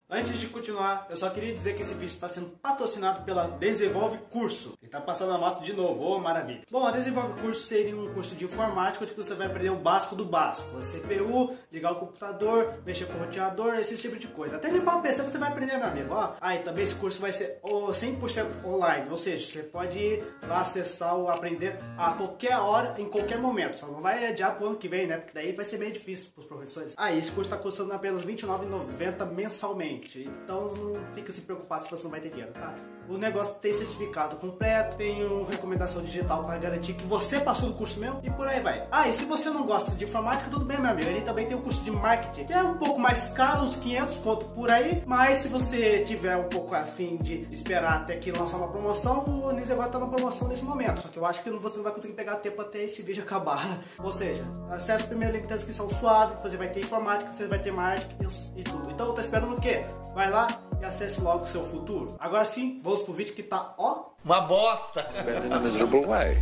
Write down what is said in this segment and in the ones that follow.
Antes de continuar, eu só queria dizer que esse vídeo está sendo patrocinado pela Desenvolve Curso. E tá passando a moto de novo, ô maravilha. Bom, a Desenvolve Curso seria um curso de informática onde você vai aprender o básico do básico. A CPU, ligar o computador, mexer com o roteador, esse tipo de coisa. Até limpar o PC você vai aprender, meu amigo. Ó, aí também esse curso vai ser 100% online. Ou seja, você pode ir lá acessar ou aprender a qualquer hora, em qualquer momento. Só não vai adiar pro ano que vem, né? Porque daí vai ser meio difícil pros professores. Esse curso está custando apenas R$ 29,90 mensalmente. Então não fica se preocupado se você não vai ter dinheiro, tá? O negócio tem certificado completo, tem recomendação digital para garantir que você passou do curso mesmo e por aí vai. E se você não gosta de informática, tudo bem, meu amigo. Ele também tem o curso de marketing, que é um pouco mais caro, uns 500 conto por aí. Mas se você tiver um pouco afim de esperar até que lançar uma promoção, o Nise agora tá numa promoção nesse momento. Só que eu acho que você não vai conseguir pegar tempo até esse vídeo acabar. Ou seja, acesse o primeiro link da descrição suave, você vai ter informática, você vai ter marketing e tudo. Então tá esperando o quê? Vai lá e acesse logo o seu futuro. Agora sim, vamos pro vídeo que tá, ó, uma bosta. In a miserable way.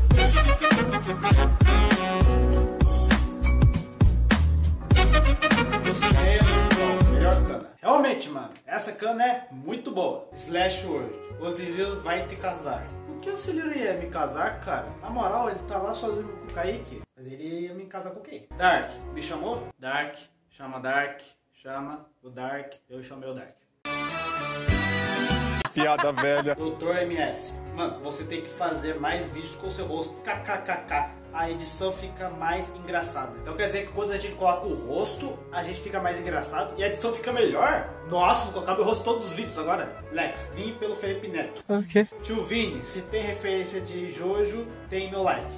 Melhor cana. Realmente, mano, essa cana é muito boa. Slash World. O Cirilo vai te casar. Por que o Cirilo ia me casar, cara? Na moral, ele tá lá sozinho com o Kaique. Mas ele ia me casar com quem? Dark. Me chamou? Dark. Chama Dark. Chama o Dark. Eu chamei o Dark. Piada velha. Doutor MS. Mano, você tem que fazer mais vídeos com o seu rosto. KKKK. A edição fica mais engraçada. Então quer dizer que quando a gente coloca o rosto, a gente fica mais engraçado e a edição fica melhor? Nossa, vou colocar meu rosto em todos os vídeos agora. Lex, vim pelo Felipe Neto. Ok. Tio Vini, se tem referência de Jojo, tem meu like.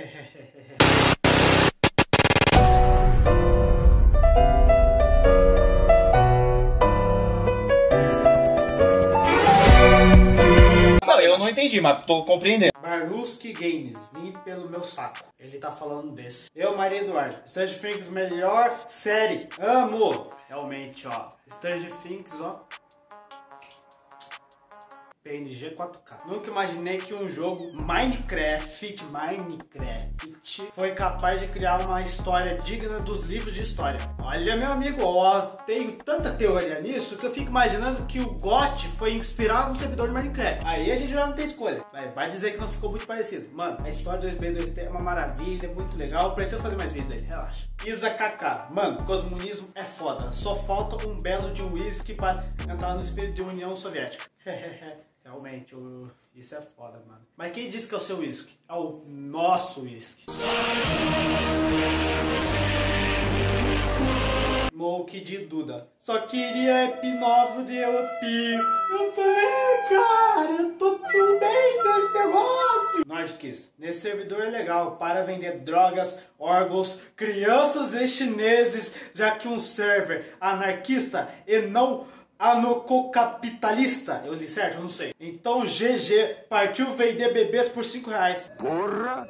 Eu não entendi, mas tô compreendendo. Baruski Games, vim pelo meu saco. Ele tá falando desse. Eu, Maria Eduardo. Stranger Things, melhor série. Amo. Realmente, ó. Stranger Things, ó. PNG 4K. Nunca imaginei que um jogo Minecraft foi capaz de criar uma história digna dos livros de história. Olha, meu amigo, ó, tenho tanta teoria nisso que eu fico imaginando que o GOT foi inspirado no servidor de Minecraft. Aí a gente já não tem escolha. Vai dizer que não ficou muito parecido. Mano, a história 2B2T é uma maravilha, muito legal. Pretendo fazer mais vídeo aí, relaxa. Isa KK. Mano, comunismo é foda. Só falta um belo de um whisky para entrar no espírito de União Soviética. Realmente, isso é foda, mano. Mas quem disse que é o seu whisky? É o nosso whisky. Smoke de Duda. Só queria P9 de One Piece. Eu também, cara. Eu tô tudo bem sem esse negócio. Nordkiss. Nesse servidor é legal para vender drogas, órgãos, crianças e chineses, já que um server anarquista e não anarcocapitalista. Eu li certo? Eu não sei. Então GG, partiu vender bebês por R$5. Porra!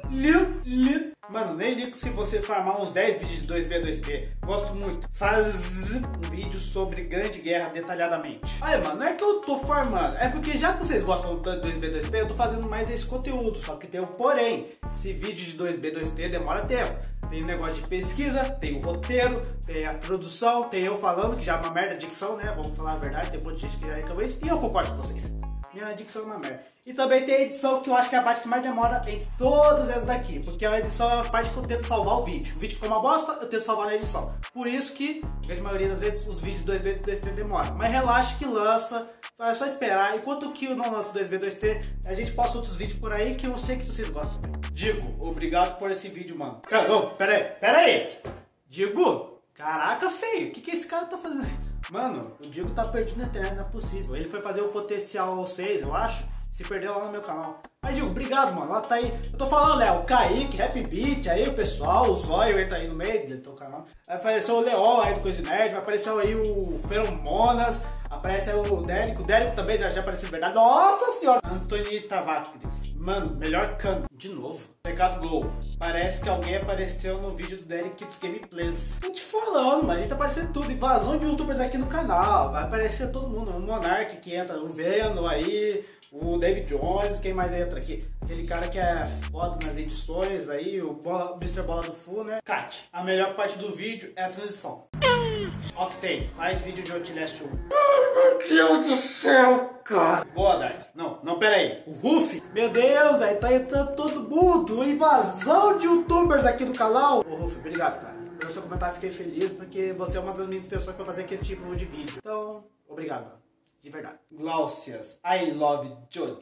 Mano, nem ligo se você farmar uns 10 vídeos de 2B2T. Gosto muito. Faz um vídeo sobre Grande Guerra detalhadamente. Olha, mano, não é que eu tô farmando. É porque já que vocês gostam tanto de 2B2T, eu tô fazendo mais esse conteúdo. Só que tem o porém. Esse vídeo de 2B2T demora tempo. Tem o negócio de pesquisa, tem o roteiro, tem a produção, tem eu falando, que já é uma merda a dicção, né? Vamos falar a verdade, tem um monte de gente que já reclamou isso. E eu concordo com vocês. Minha dicção é uma merda. E também tem a edição, que eu acho que é a parte que mais demora entre todas essas daqui. Porque a edição é a parte que eu tento salvar o vídeo. O vídeo ficou uma bosta, eu tento salvar na edição. Por isso que, a grande maioria das vezes, os vídeos 2B2T demoram. Mas relaxa que lança, é só esperar. Enquanto que não lança 2B2T, a gente posta outros vídeos por aí que eu sei que vocês gostam. Digo, obrigado por esse vídeo, mano. Pera aí. Digo, caraca, feio. O que esse cara tá fazendo? Mano, o Diego tá perdido na internet, não é possível. Ele foi fazer o Potencial 6, eu acho. Se perdeu lá no meu canal. Mas Diego, obrigado, mano. Lá tá aí. Eu tô falando, Léo, o Kaique, Happy Beat, aí o pessoal, o Zóio entra aí no meio do teu canal. Vai aparecer o Leon aí do Coisa de Nerd, vai aparecer aí o Feromonas, aparece aí o Dérico também já apareceu de verdade. Nossa senhora! Antoni Tavares. Mano, melhor cano. De novo. Mercado Glow. Parece que alguém apareceu no vídeo do Derek Kids Gameplays. Tô te falando, mano. A gente tá aparecendo tudo. Invasão de youtubers aqui no canal. Vai aparecer todo mundo. O Monark que entra, o Venom aí, o David Jones, quem mais entra aqui? Aquele cara que é foda nas edições aí, o Mr. Bola do Full, né? Kat, a melhor parte do vídeo é a transição. Octane, faz vídeo de Outlast 1. Deus do céu, cara. Boa, Dark. Não, pera aí. O Ruff? Meu Deus, velho, tá entrando todo mundo. Invasão de youtubers aqui do canal. Ô, Ruff, obrigado, cara. Pelo seu comentário, fiquei feliz, porque você é uma das minhas pessoas pra fazer aquele tipo de vídeo. Então, obrigado, mano. De verdade. Glaucias, I love Jojo.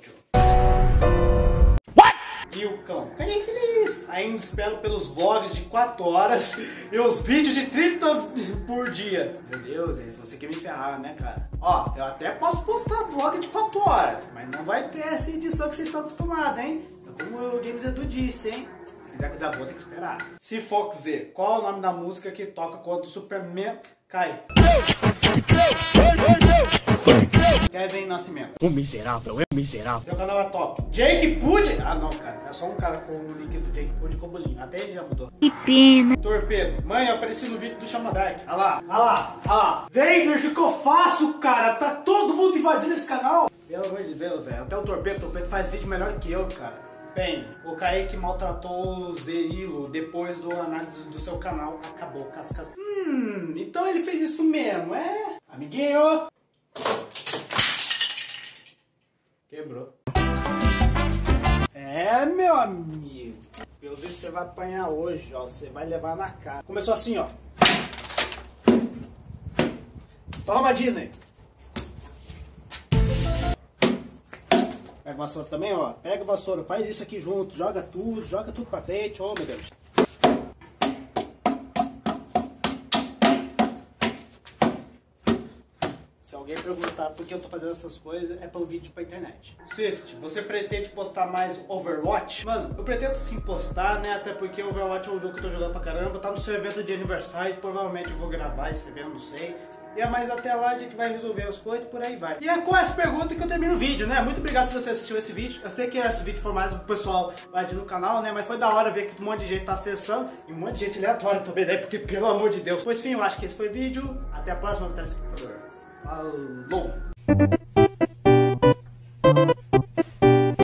E o cão? Fiquei feliz. Ainda espero pelos vlogs de 4 horas e os vídeos de 30 por dia. Meu Deus, você quer me ferrar, né, cara? Ó, eu até posso postar vlog de 4 horas, mas não vai ter essa edição que vocês estão acostumados, hein? Como o Games Edu disse, hein? Se quiser coisa boa, tem que esperar. Se for dizer, qual é o nome da música que toca quando o Superman cai? Kevin Nascimento. Um miserável, é um miserável. Seu canal é top. Jake Pudd. Ah, não, cara. É só um cara com o link do Jake Pudd com o bolinho. Até ele já mudou. Que pena. Torpedo. Mãe, eu apareci no vídeo do Chama Dark. Olha lá, olha lá, olha lá. Vader, o que eu faço, cara? Tá todo mundo invadindo esse canal. Pelo amor de Deus, velho. Até o Torpedo faz vídeo melhor que eu, cara. Bem, o Kaique maltratou o Zerilo depois do análise do seu canal. Acabou, cascas. Então ele fez isso mesmo, é? Amiguinho. Quebrou. É, meu amigo. Pelo visto você vai apanhar hoje, ó. Você vai levar na cara. Começou assim, ó. Toma, Disney. Pega a vassoura também, ó. Pega a vassoura, faz isso aqui junto. Joga tudo pra frente. Oh, meu Deus. Se alguém perguntar por que eu tô fazendo essas coisas, é para o vídeo pra internet. Swift, você pretende postar mais Overwatch? Mano, eu pretendo sim postar, né? Até porque Overwatch é um jogo que eu tô jogando pra caramba. Tá no seu evento de aniversário, provavelmente eu vou gravar esse evento, não sei. Mas até lá a gente vai resolver as coisas e por aí vai. E é com essa pergunta que eu termino o vídeo, né? Muito obrigado se você assistiu esse vídeo. Eu sei que esse vídeo foi mais pro pessoal lá no canal, né? Mas foi da hora ver que um monte de gente tá acessando. E um monte de gente aleatória também, né? Porque, pelo amor de Deus. Pois enfim, eu acho que esse foi o vídeo. Até a próxima, telespectador. Falou!